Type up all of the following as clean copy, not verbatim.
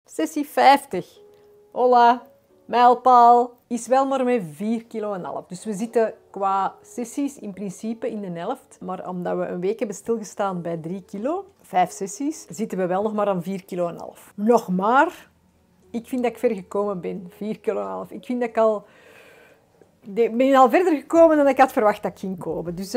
Sessie 50. Hola, mijlpaal is wel maar met 4,5 kilo. Dus we zitten qua sessies in principe in de helft. Maar omdat we een week hebben stilgestaan bij 3 kilo, 5 sessies, zitten we wel nog maar aan 4,5 kilo. Nog maar, ik vind dat ik ver gekomen ben. 4,5 kilo. Ik vind dat ik ben al verder gekomen dan ik had verwacht dat ik ging komen. Dus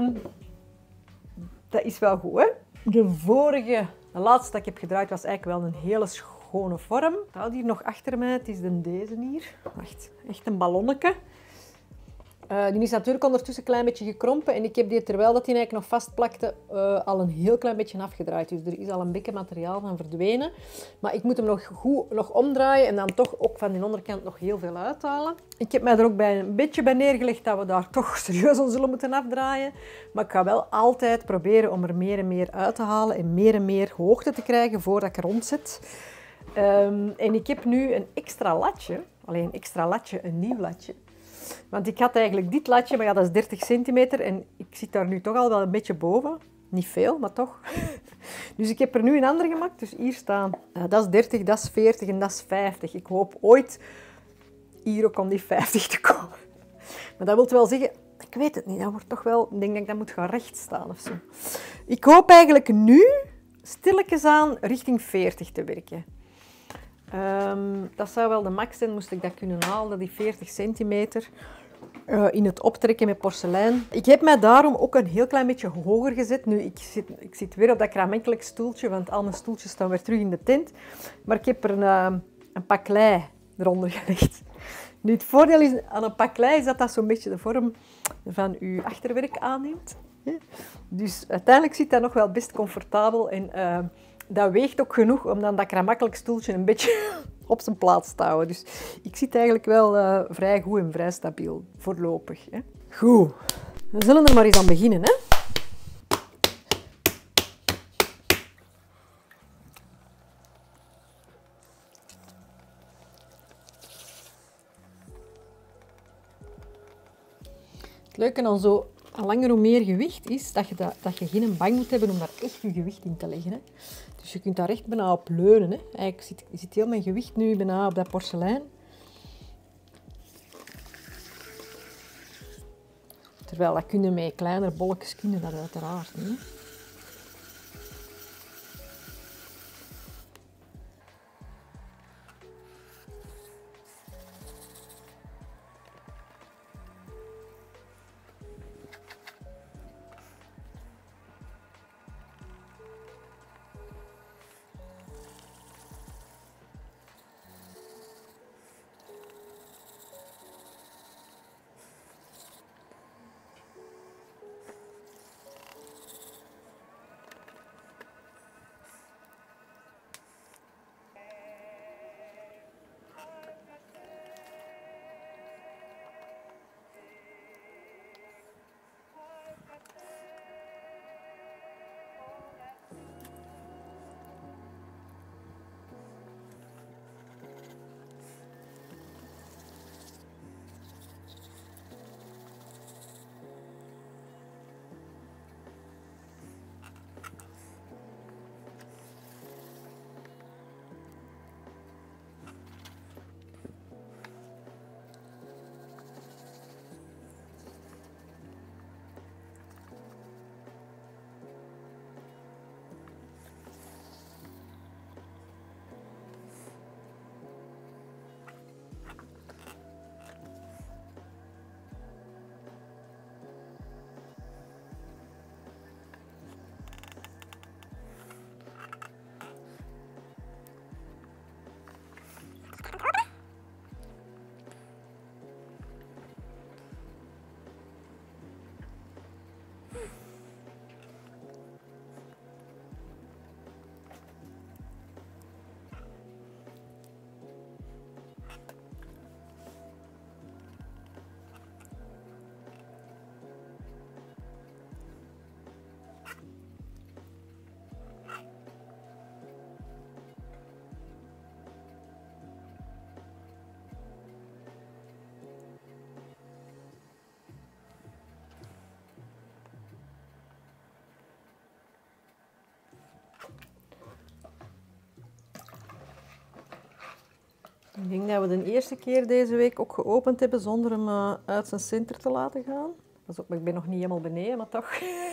dat is wel goed, hè? De laatste dat ik heb gedraaid was eigenlijk wel een hele schone vorm. Het staat hier nog achter mij, het is deze hier. Wacht, echt een ballonnetje. Die is natuurlijk ondertussen een klein beetje gekrompen en ik heb die, terwijl dat die eigenlijk nog vastplakte, al een heel klein beetje afgedraaid. Dus er is al een beetje materiaal van verdwenen. Maar ik moet hem nog omdraaien en dan toch ook van die onderkant nog heel veel uithalen. Ik heb mij er ook een beetje bij neergelegd dat we daar toch serieus aan zullen moeten afdraaien. Maar ik ga wel altijd proberen om er meer en meer uit te halen en meer hoogte te krijgen voordat ik er rond zit. En ik heb nu een extra latje, een nieuw latje. Want ik had eigenlijk dit latje, maar ja, dat is 30 centimeter en ik zit daar nu toch al wel een beetje boven. Niet veel, maar toch. Dus ik heb er nu een ander gemaakt. Dus hier staan, dat is 30, dat is 40 en dat is 50. Ik hoop ooit hier ook om die 50 te komen. Maar dat wil wel zeggen, ik weet het niet, dat wordt toch wel, ik denk dat ik dat moet gaan recht staan of zo. Ik hoop eigenlijk nu stilletjes aan richting 40 te werken. Dat zou wel de max zijn, moest ik dat kunnen halen, die 40 centimeter. In het optrekken met porselein. Ik heb mij daarom ook een heel klein beetje hoger gezet. Nu, ik zit weer op dat krammenkelijk stoeltje, want al mijn stoeltjes staan weer terug in de tent. Maar ik heb er een pak klei eronder gelegd. Nu, het voordeel is, aan een pak klei is dat zo'n beetje de vorm van uw achterwerk aanneemt. Dus uiteindelijk zit dat nog wel best comfortabel en dat weegt ook genoeg om dan dat kramakkelijk stoeltje een beetje op zijn plaats te houden. Dus ik zit eigenlijk wel vrij goed en vrij stabiel, voorlopig. Hè. Goed, we zullen er maar eens aan beginnen. Hè. Het leuke aan zo, hoe langer hoe meer gewicht is, dat je geen bang moet hebben om daar echt je gewicht in te leggen. Hè. Dus je kunt daar echt bijna op leunen. Hè. Eigenlijk zit heel mijn gewicht nu bijna op dat porselein. Terwijl dat kunnen met kleinere bolletjes kunnen dat uiteraard niet. Ik denk dat we de eerste keer deze week ook geopend hebben zonder hem uit zijn center te laten gaan. Pas op, ik ben nog niet helemaal beneden, maar toch.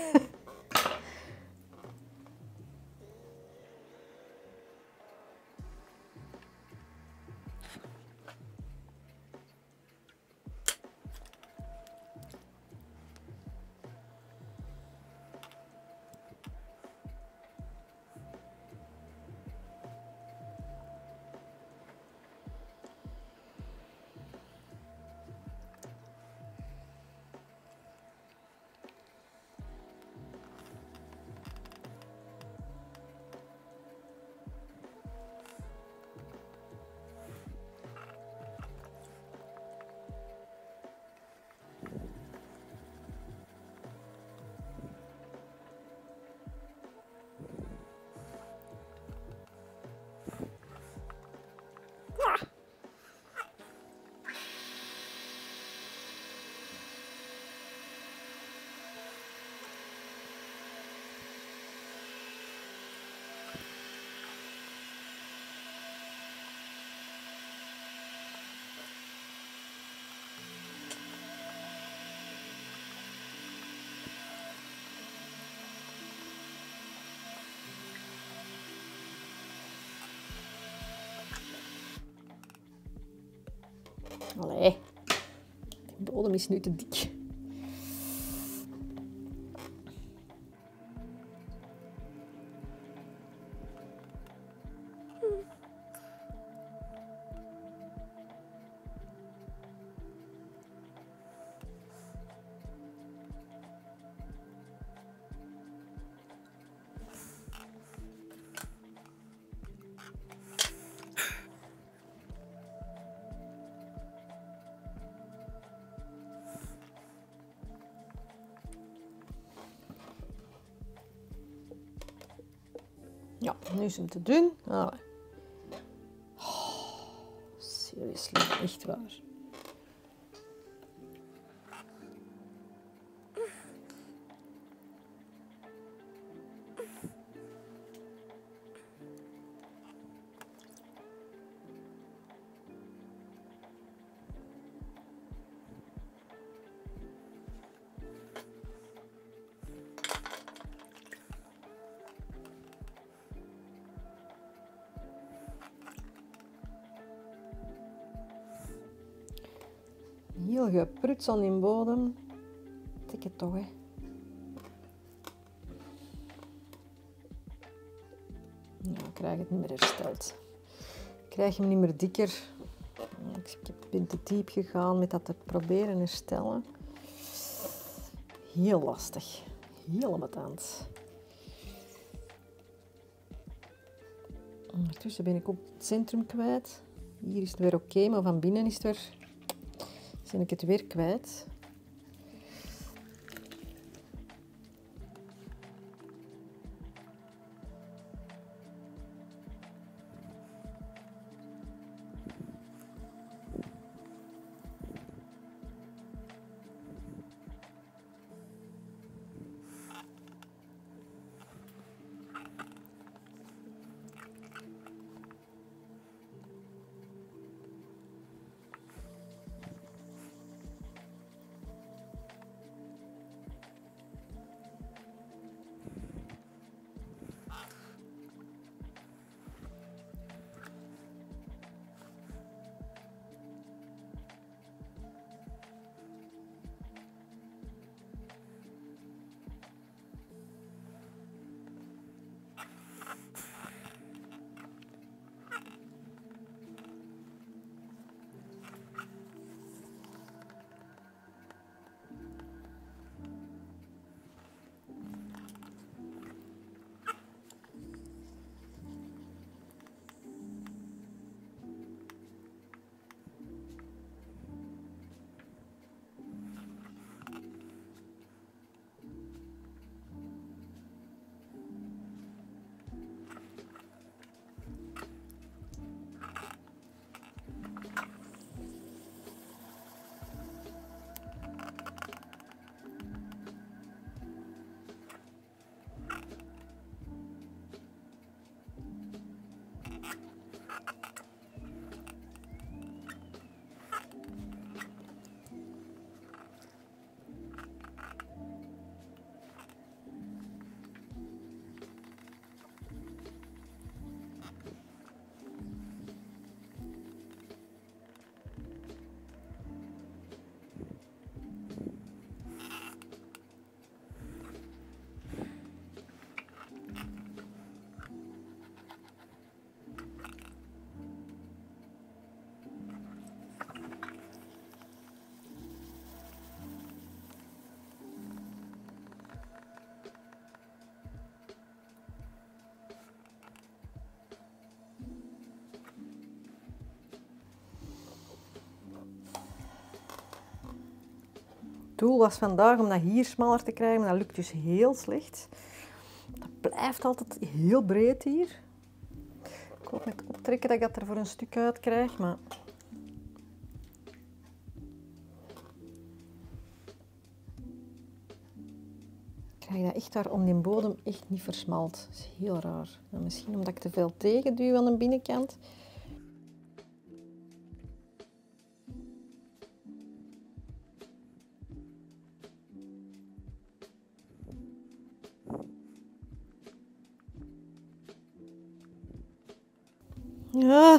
Allee, de bodem is nu te dik. Ja, nu is hem te dun. Allee. Oh, seriously, echt waar. Heel gepruts aan die bodem. Tik het toch, hè. Nou, ik krijg het niet meer hersteld. Ik krijg hem niet meer dikker. Ik ben te diep gegaan met dat te proberen herstellen. Heel lastig. Heel ambetant. Ondertussen ben ik ook het centrum kwijt. Hier is het weer oké, maar van binnen is het weer... ben ik het weer kwijt. doel was vandaag om dat hier smaller te krijgen, maar dat lukt dus heel slecht. Dat blijft altijd heel breed hier. Ik hoop met optrekken dat ik dat er voor een stuk uit krijg, maar... Ik krijg dat echt daar om die bodem echt niet versmalt. Dat is heel raar. Nou, misschien omdat ik te veel tegenduw aan de binnenkant. Ja.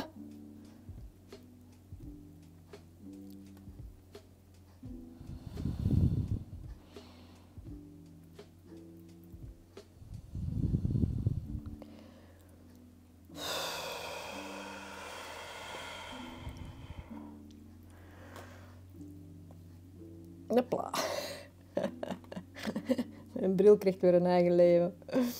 Hopla. Mijn bril krijgt weer een eigen leven.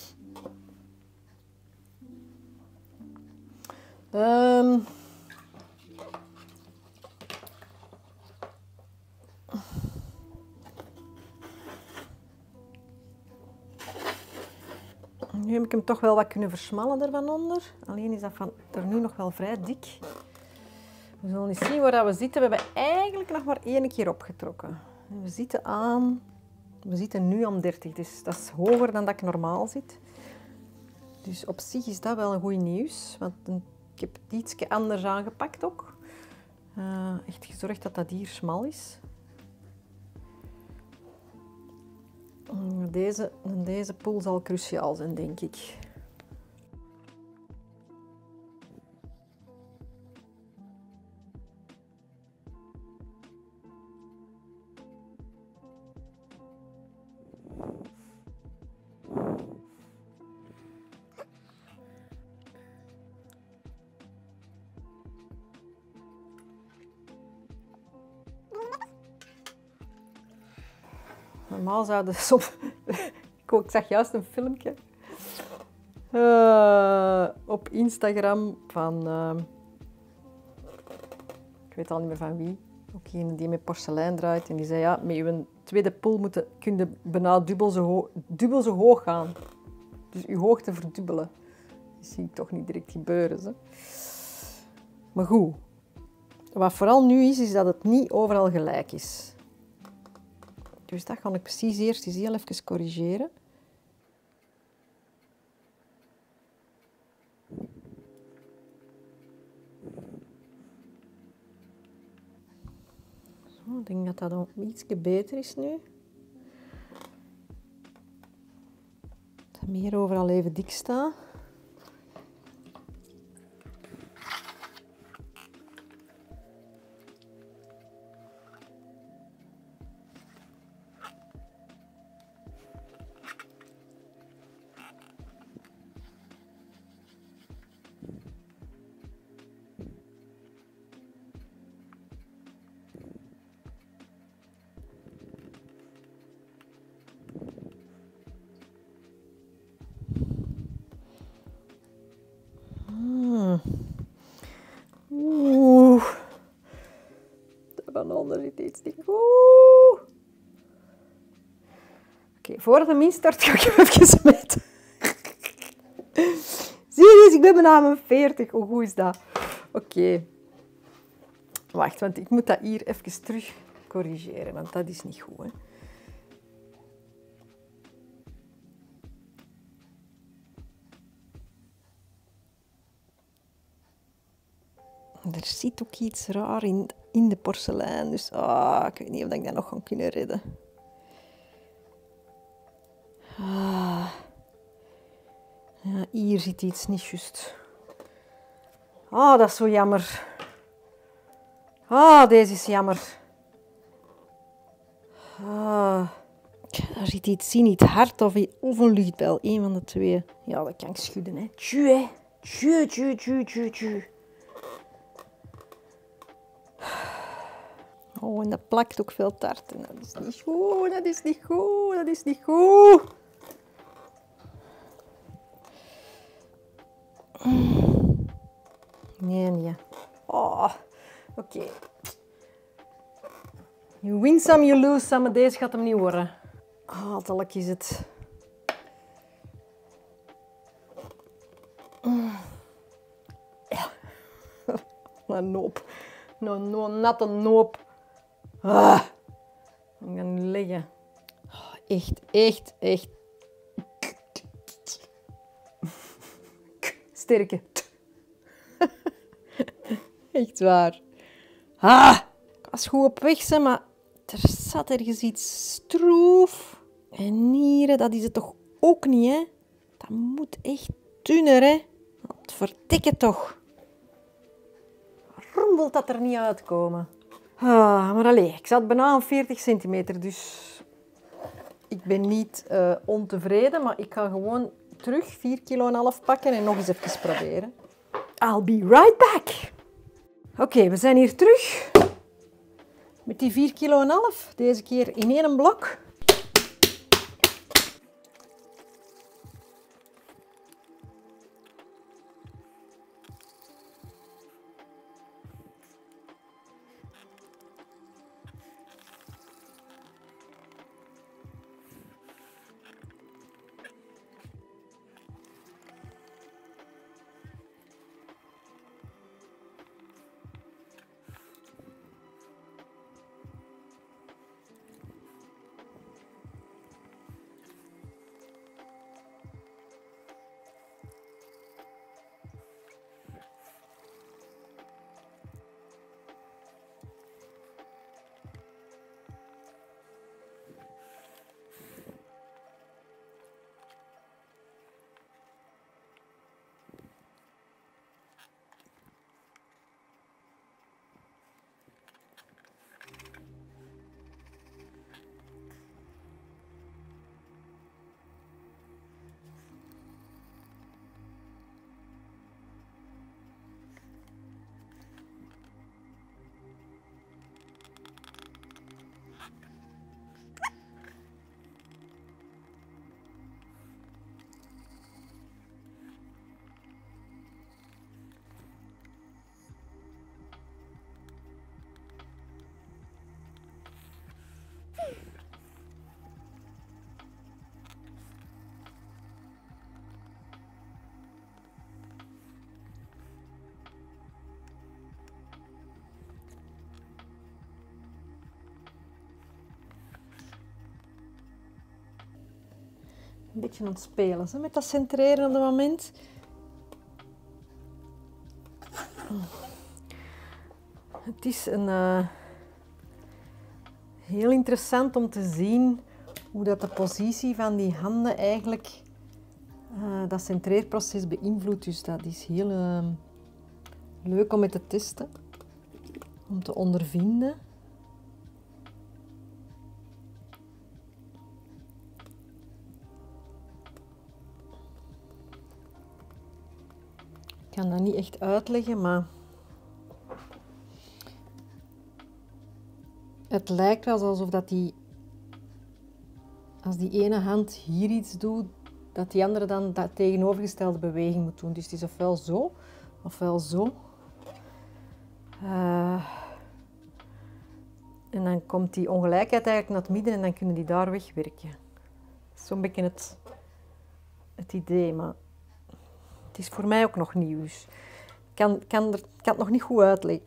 Nu heb ik hem toch wel wat kunnen versmallen ervan onder. Alleen is dat van er nu nog wel vrij dik. We zullen eens zien waar we zitten. We hebben eigenlijk nog maar 1 keer opgetrokken. We zitten nu aan 30, dus dat is hoger dan dat ik normaal zit. Dus op zich is dat wel een goed nieuws, want ik heb het iets anders aangepakt ook. Echt gezorgd dat dat hier smal is. Deze pool zal cruciaal zijn, denk ik. Normaal zouden soms... Ik zag juist een filmpje op Instagram van... ik weet al niet meer van wie. Ook een die met porselein draait. En die zei, ja, met je tweede pool kun je bijna dubbel zo hoog gaan. Dus je hoogte verdubbelen. Dat zie ik toch niet direct gebeuren. Hè? Maar goed. Wat vooral nu is dat het niet overal gelijk is. Dus dat ga ik precies eerst eens heel even corrigeren. Zo, ik denk dat dat dan iets beter is nu. Dat het meer overal even dik staat. Van onder zit iets niet goed. Oké, voor de min start ga ik hem even meten. Zie je eens, ik ben bijna mijn 40. Hoe goed is dat? Oké. Wacht, want ik moet dat hier even terug corrigeren, want dat is niet goed, hè. Er zit ook iets raar in de porselein, dus ik weet niet of ik dat nog ga kunnen redden. Ja, hier zit iets niet juist. Dat is zo jammer. Deze is jammer. Daar zit iets in, iets hard of een luchtbel. Eén van de twee. Ja, dat kan ik schudden, hè. Tju, hè. Tju. En dat plakt ook veel taart. En dat is niet goed, dat is niet goed. Nee. Oké. You win some, you lose some. Maar deze gaat hem niet worden. Hatelijk is het. Ja. Een noop. Een natte noop. Ah. Ik ga nu liggen. Echt. Sterke. Echt waar. Ik was goed op weg, hè, maar er zat ergens iets stroef. En nieren, dat is het toch ook niet, hè? Dat moet echt dunner, hè? Wat verdikke toch. Waarom wil dat er niet uitkomen? Maar allee, ik zat bijna aan 40 centimeter, dus ik ben niet ontevreden, maar ik ga gewoon terug 4,5 kilo pakken en nog eens even proberen. I'll be right back. Oké, we zijn hier terug met die 4,5 kilo, deze keer in één blok. Een beetje aan het spelen hè, met dat centreren op het moment. Het is heel interessant om te zien hoe dat de positie van die handen eigenlijk dat centreerproces beïnvloedt. Dus dat is heel leuk om mee te testen, om te ondervinden. Ik kan dat niet echt uitleggen, maar het lijkt wel alsof dat als die ene hand hier iets doet, dat die andere dan dat tegenovergestelde beweging moet doen. Dus het is ofwel zo, ofwel zo. En dan komt die ongelijkheid eigenlijk naar het midden en dan kunnen die daar wegwerken. Zo'n beetje het idee, maar het is voor mij ook nog nieuw. Dus ik kan het nog niet goed uitleggen.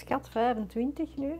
schat 25 nu.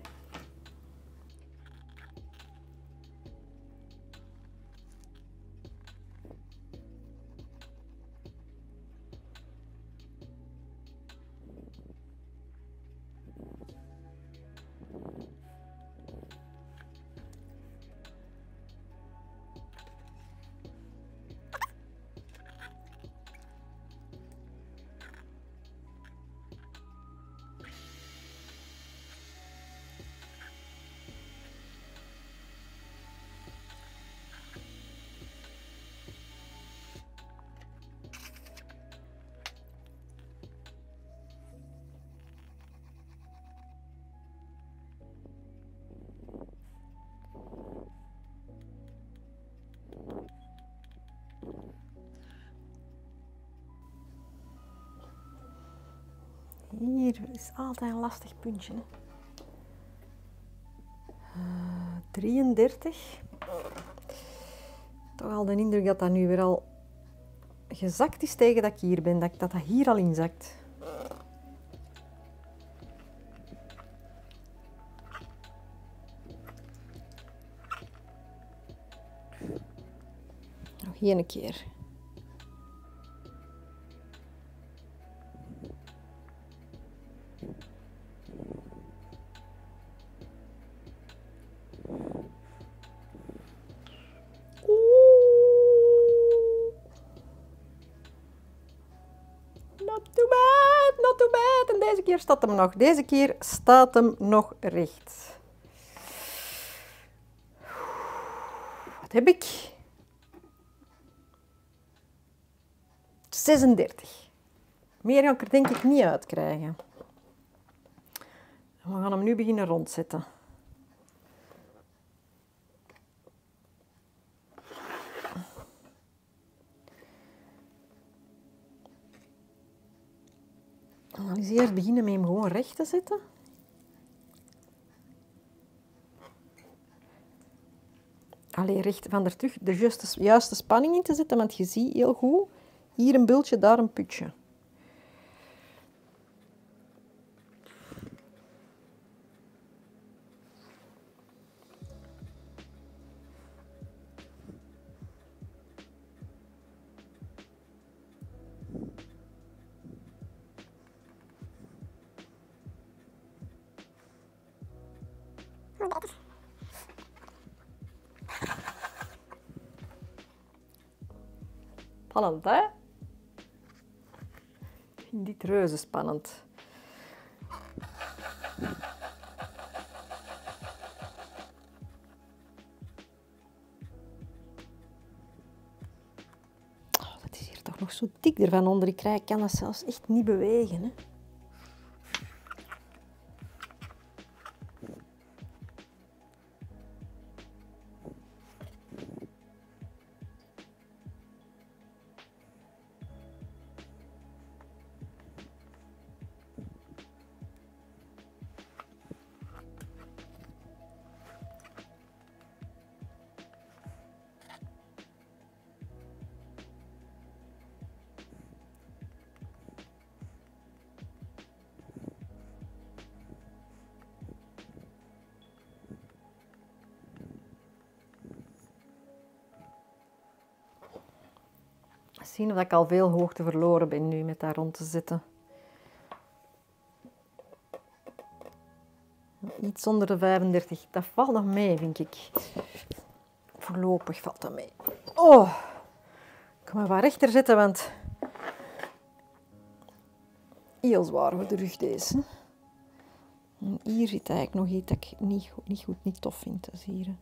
Hier is altijd een lastig puntje. Hè. 33. Toch al de indruk dat dat nu weer al gezakt is tegen dat ik hier ben. Dat dat hier al inzakt. Nog één keer. Not too bad. En deze keer staat hem nog. Deze keer staat hem nog recht. Wat heb ik? 36. Meer ga ik er denk ik niet uitkrijgen. We gaan hem nu beginnen rondzetten. En dan is eerst beginnen met hem gewoon recht te zetten. Allee, recht van er terug de juiste spanning in te zetten, want je ziet heel goed, hier een bultje, daar een putje. Spannend, hè? Ik vind dit reuze spannend. Oh, dat is hier toch nog zo dik ervan onder. Ik kan dat zelfs echt niet bewegen, hè? Zien of ik al veel hoogte verloren ben nu met daar rond te zitten. Iets onder de 35. Dat valt nog mee, vind ik. Voorlopig valt dat mee. Oh, ik ga me wat rechter zetten, want heel zwaar voor de rug deze. En hier zit eigenlijk nog iets dat ik niet tof vind. Dat is hier.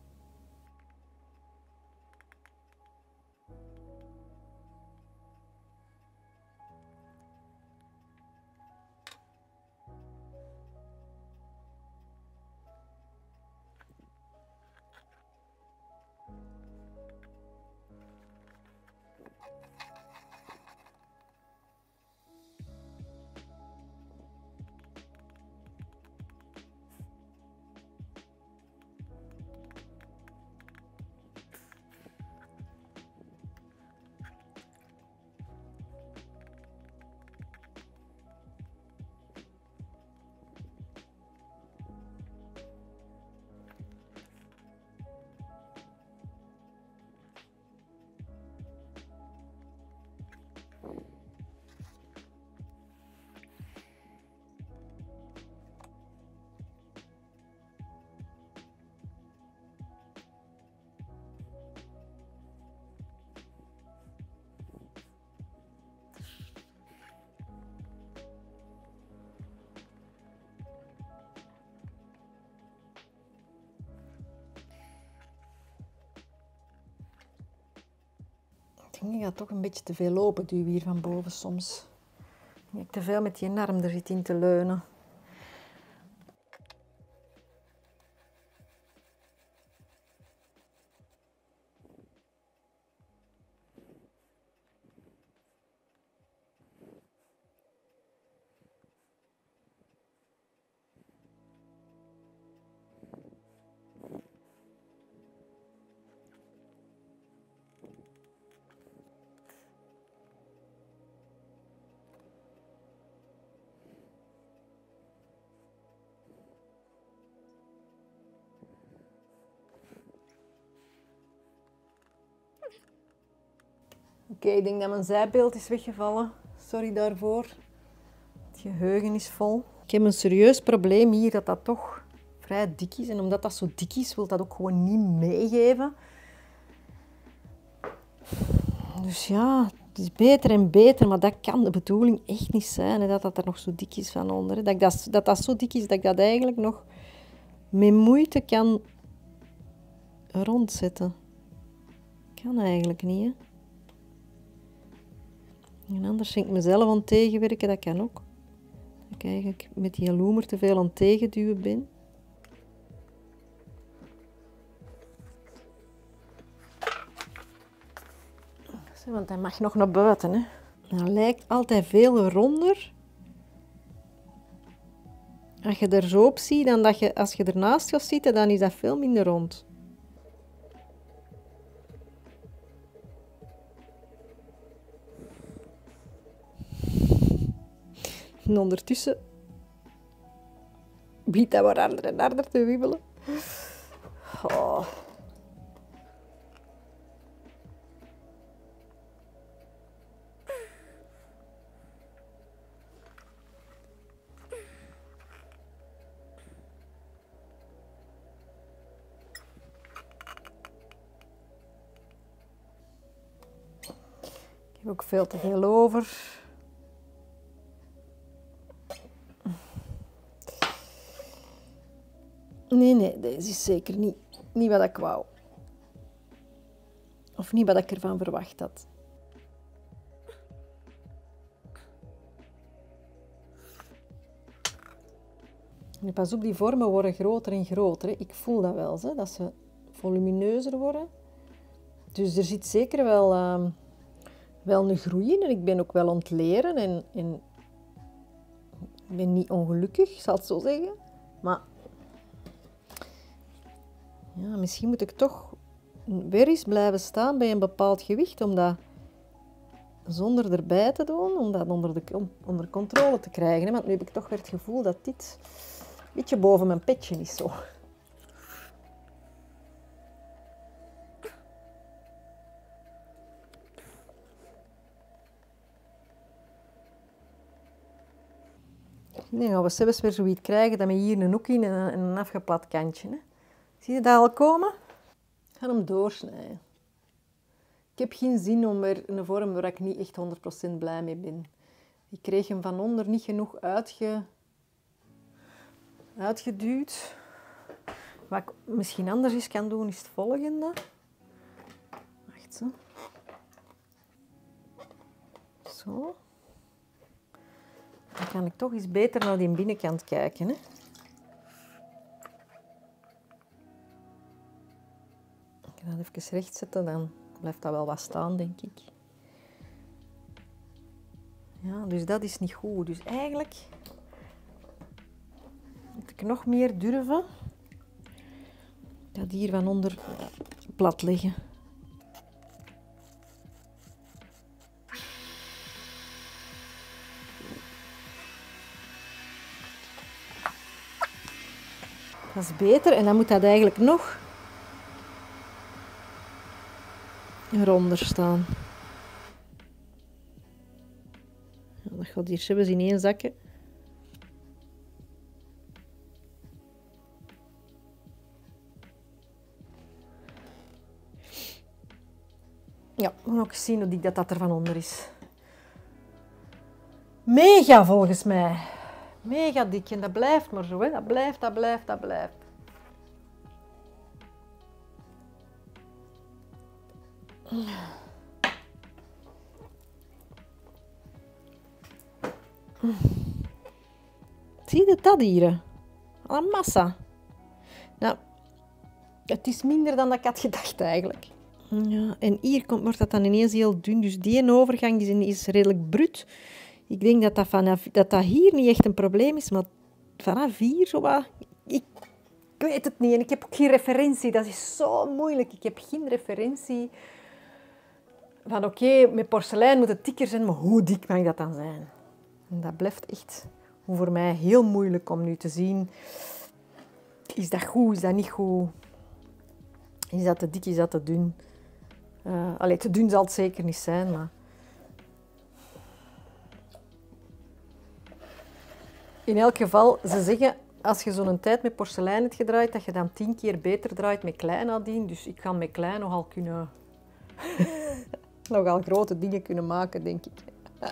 denk dat ik toch een beetje te veel open duw hier van boven soms. Ik denk dat ik te veel met die arm er zit in te leunen. Oké, ik denk dat mijn zijbeeld is weggevallen. Sorry daarvoor. Het geheugen is vol. Ik heb een serieus probleem hier dat dat toch vrij dik is. En omdat dat zo dik is, wil dat ook gewoon niet meegeven. Dus ja, het is beter en beter, maar dat kan de bedoeling echt niet zijn. Hè, dat dat er nog zo dik is van onder. Hè. Dat zo dik is dat ik dat eigenlijk nog met moeite kan rondzetten. Kan eigenlijk niet, hè. En anders denk ik mezelf aan het tegenwerken, dat kan ook. Dat ik eigenlijk met die loomer te veel aan het tegenduwen ben. Want hij mag nog naar buiten, hè. Hij lijkt altijd veel ronder. Als je er zo op ziet, dan dat je, als je ernaast gaat zitten, dan is dat veel minder rond. En ondertussen begint dat maar harder en harder te wiebelen. Oh. Ik heb ook veel te veel over. Nee, deze is zeker niet wat ik wou. Of niet wat ik ervan verwacht had. En pas op, die vormen worden groter en groter. Hè. Ik voel dat wel, hè, dat ze volumineuzer worden. Dus er zit zeker wel een groei in. En ik ben ook wel aan het leren. En ik ben niet ongelukkig, ik zal het zo zeggen. Maar ja, misschien moet ik toch weer eens blijven staan bij een bepaald gewicht. Om dat zonder erbij te doen, om dat onder controle te krijgen. Hè. Want nu heb ik toch weer het gevoel dat dit een beetje boven mijn petje is. Zo. Nu gaan we zelfs weer zoiets krijgen dat we hier een hoek in en een afgeplat kantje. Hè. Zie je dat al komen? Ik ga hem doorsnijden. Ik heb geen zin om weer een vorm waar ik niet echt 100% blij mee ben. Ik kreeg hem van onder niet genoeg uitgeduwd. Wat ik misschien anders eens kan doen, is het volgende. Wacht zo. Zo. Dan kan ik toch eens beter naar die binnenkant kijken. Hè. Ik ga dat even recht zetten, dan blijft dat wel wat staan, denk ik. Ja, dus dat is niet goed. Dus eigenlijk moet ik nog meer durven dat hier van onder plat leggen. Dat is beter en dan moet dat eigenlijk nog eronder staan. Ja, dat gaat hier zelfs in één zakje. Ja, we gaan ook zien hoe dik dat er van onder is. Mega volgens mij. Mega dik en dat blijft maar zo, hè. Dat blijft. Zie je dat hier? Een massa. Nou, het is minder dan dat ik had gedacht eigenlijk. Ja, en hier wordt dat dan ineens heel dun. Dus die overgang is redelijk bruut. Ik denk dat hier niet echt een probleem is, maar vanaf hier zo wat... Ik weet het niet en ik heb ook geen referentie. Dat is zo moeilijk. Ik heb geen referentie van oké, met porselein moet het dikker zijn, maar hoe dik mag dat dan zijn? En dat blijft echt voor mij heel moeilijk om nu te zien. Is dat goed? Is dat niet goed? Is dat te dik? Is dat te dun? Te dun zal het zeker niet zijn, maar... In elk geval, ze zeggen, als je zo'n tijd met porselein hebt gedraaid, dat je dan 10 keer beter draait met klei nadien. Dus ik ga met klei nogal kunnen... nogal grote dingen kunnen maken, denk ik.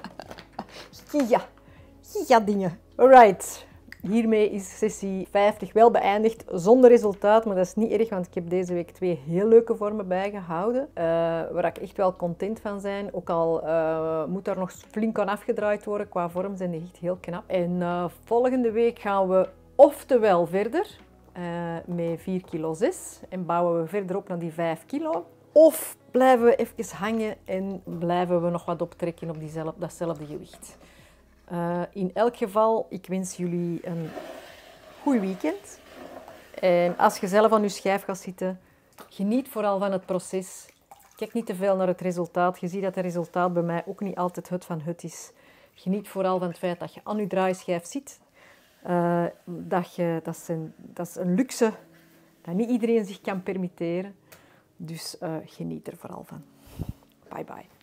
Ja, dingen. Alright. Hiermee is sessie 50 wel beëindigd, zonder resultaat, maar dat is niet erg, want ik heb deze week 2 heel leuke vormen bijgehouden, waar ik echt wel content van ben. Ook al moet daar nog flink aan afgedraaid worden, qua vorm zijn die echt heel knap. En volgende week gaan we oftewel verder met 4 kilo 6 en bouwen we verder op naar die 5 kilo. Of blijven we even hangen en blijven we nog wat optrekken op datzelfde gewicht. In elk geval, ik wens jullie een goed weekend. En als je zelf aan je schijf gaat zitten, geniet vooral van het proces. Kijk niet te veel naar het resultaat. Je ziet dat het resultaat bij mij ook niet altijd het van het is. Geniet vooral van het feit dat je aan je draaischijf zit. Dat is een luxe dat niet iedereen zich kan permitteren. Dus geniet er vooral van. Bye bye.